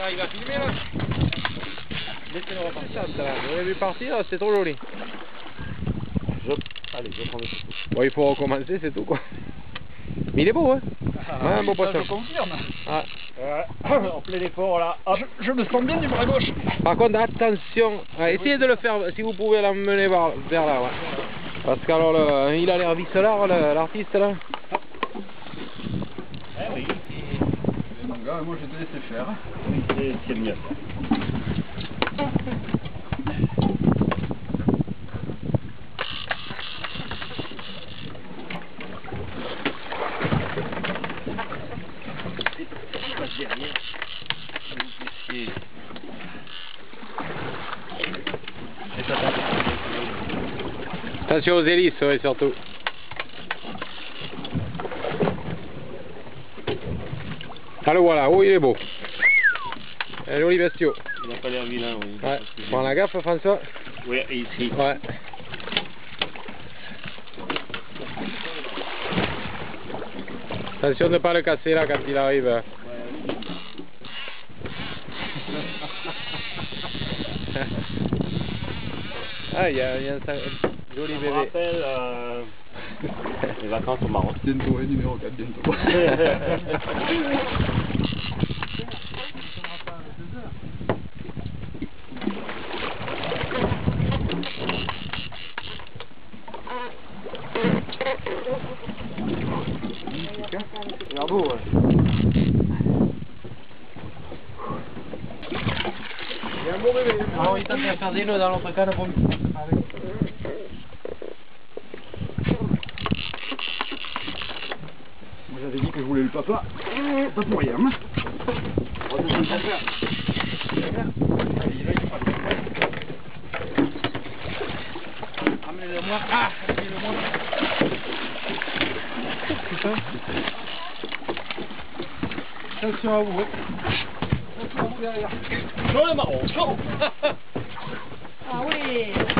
arrive à filmer là. Laissez-le repartir. Vous avez vu partir, c'est trop joli. Allez, je prends le photo. Bon, il faut recommencer, c'est tout quoi. Mais il est beau, hein. Ouais, un beau poisson. Je confirme. Ah. En plein effort là. Ah, je me sens bien du bras gauche. Par contre, attention, essayez de le faire si vous pouvez l'emmener vers là. Ouais. Parce qu'alors, il a l'air vicelard, l'artiste là. Eh oui. Mon gars, moi je te laisse faire. C'est mieux. Attention aux hélices, ouais, surtout. Ah le voilà, oh il est beau. Un joli bestiau. Il n'a pas l'air vilain, oui. Ouais. Prends la gaffe, François. Oui, ici. Ouais. Attention de ne pas le casser là quand il arrive. Ah, il y a un joli bébé. Ça me rappelle les vacances au Maroc. Bientôt, numéro 4, bientôt. Il a beau, ouais. Il y a un beau bébé. Alors il tente de faire des nœuds dans l'autre canne pour lui. Moi j'avais dit que je voulais le papa. Pas pour rien. Amenez-le-moi. Ah, amenez-le-moi. Putain. Attention à vous. Attention à vous derrière. Sur le marron, sur. Ah oui.